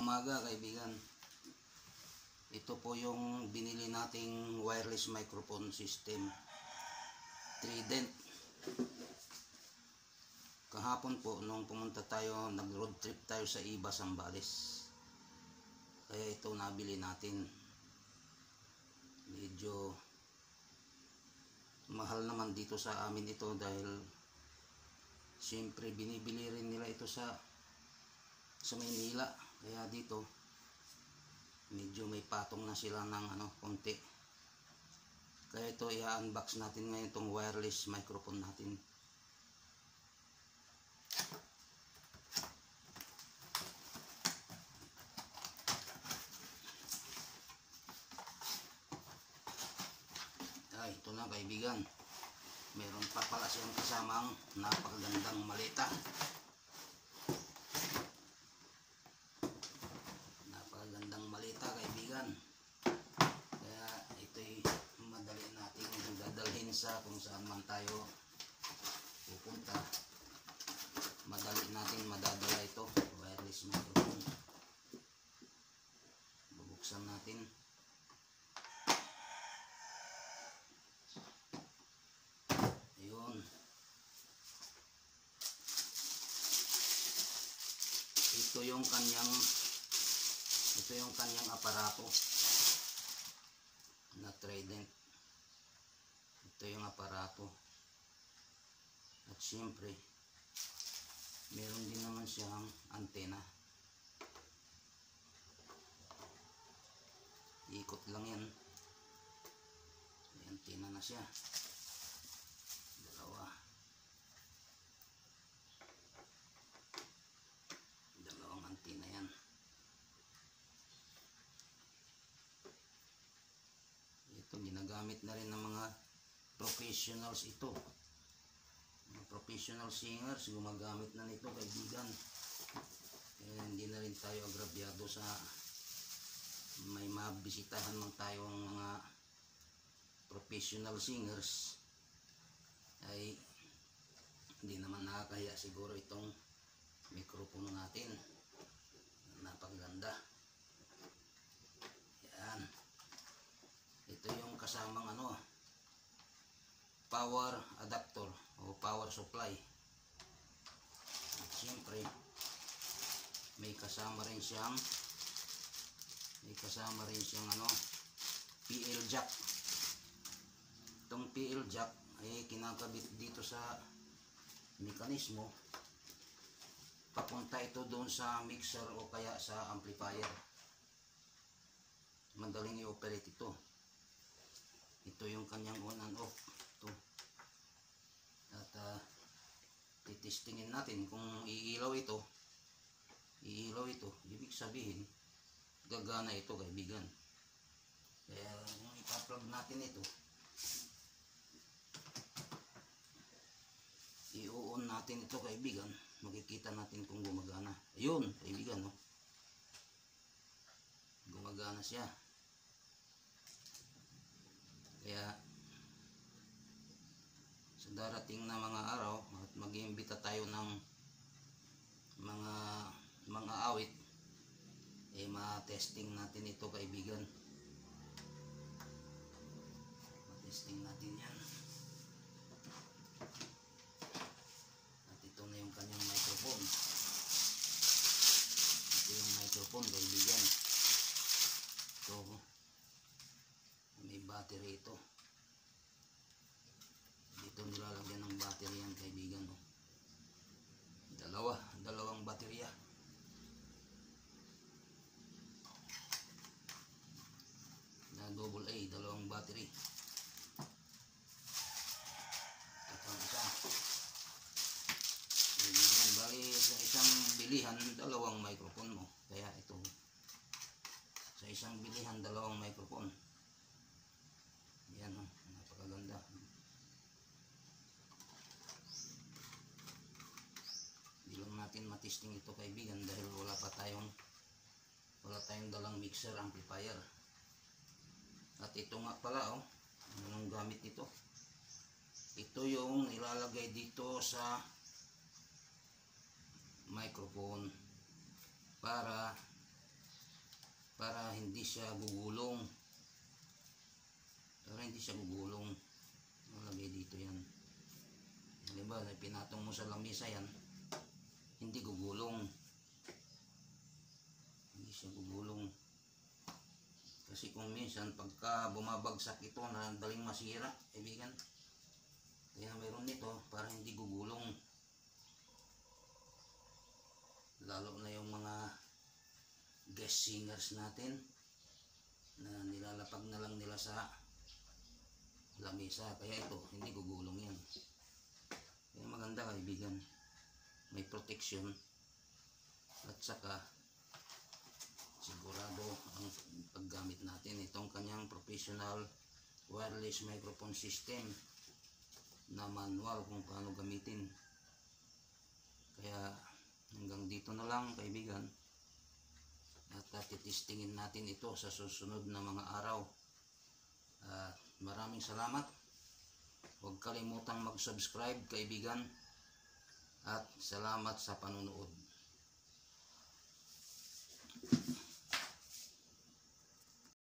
umaga kaibigan. Ito po yung binili nating wireless microphone system, Trident. Kahapon po nung pumunta tayo, nag road trip tayo sa Iba, Zambales. Kaya ito nabili natin. Medyo mahal naman dito sa amin ito dahil siyempre binibili rin nila ito sa Maynila. Kaya dito medyo may patong na sila ng konti. Kaya ito i-unbox natin ngayon itong wireless microphone natin. Ay, ito na kaibigan. Meron pa pala siyang kasamang napakagandang maleta. Napakagandang maleta kaibigan. Kaya ito'y madali nating dadalhin sa kung saan man tayo pupunta. Madali natin madadala ito. Wireless microphone. Bubuksan natin. Ito yung kanyang aparato na Trident. Ito yung aparato. At siyempre meron din naman siyang antena. Ikot lang yan. May antena na siya. Dalawang antena yan. Ito ginagamit na rin ng mga professionals ito. Mga professional singers gumagamit na nito kaibigan. Kaya hindi na rin tayo agrabyado sa may mabisitahan man tayong mga professional singers. Ay hindi naman nakakahiya siguro itong mikropono natin. Napakaganda. Yan. Ito yung kasamang power adapter o power supply. At siyempre may kasama rin siyang PL jack. Itong PL jack ay kinakabit dito sa mekanismo. Papunta ito doon sa mixer o kaya sa amplifier. Madaling i-operate ito. Ito yung kanyang on and off. Ito. At titistingin natin kung iilaw ito. Ibig sabihin gagana ito kaibigan. Kaya kung ipa-plug natin ito, i-on natin ito kaibigan, makikita natin kung gumagana. Ayun kaibigan, no? Gumagana siya. Kaya sa darating na mga araw at mag-iimbita tayo ng mga awit, ma-testing natin ito kaibigan. Ma-testing natin yan. At ito na yung kanyang microphone. Ito yung microphone kaibigan. Ito, may battery ito. Dito nilalagyan ng battery yan kaibigan, no? Dalawang baterya. Na double A, dalawang battery. Ito isa. Kaibigan, bali sa isang bilihan, dalawang microphone mo. Kaya ito, sa isang bilihan, dalawang microphone. Yan, napakaganda. Hindi lang natin matesting ito kaibigan dahil wala tayong dalang mixer amplifier. At ito nga pala, anong gamit nito? Ito yung nilalagay dito sa microphone para para hindi siya gugulong. Nalagay dito yan. Diba, pinatong mo sa lamesa yan, hindi gugulong. Hindi siya gugulong. Kasi kung minsan pagka bumabagsak ito na daling masira, kaibigan. Kaya meron nito para hindi gugulong. Lalo na yung mga guest singers natin na nilalapag na lang nila sa lamesa. Kaya ito, hindi gugulong yan. Kaya maganda, kaibigan. May protection. At saka sigurado ang paggamit natin itong kanyang professional wireless microphone system na manual kung paano gamitin. Kaya hanggang dito na lang, kaibigan, at titestingin natin ito sa susunod na mga araw. Maraming salamat. Huwag kalimutang mag-subscribe, kaibigan, at salamat sa panunood.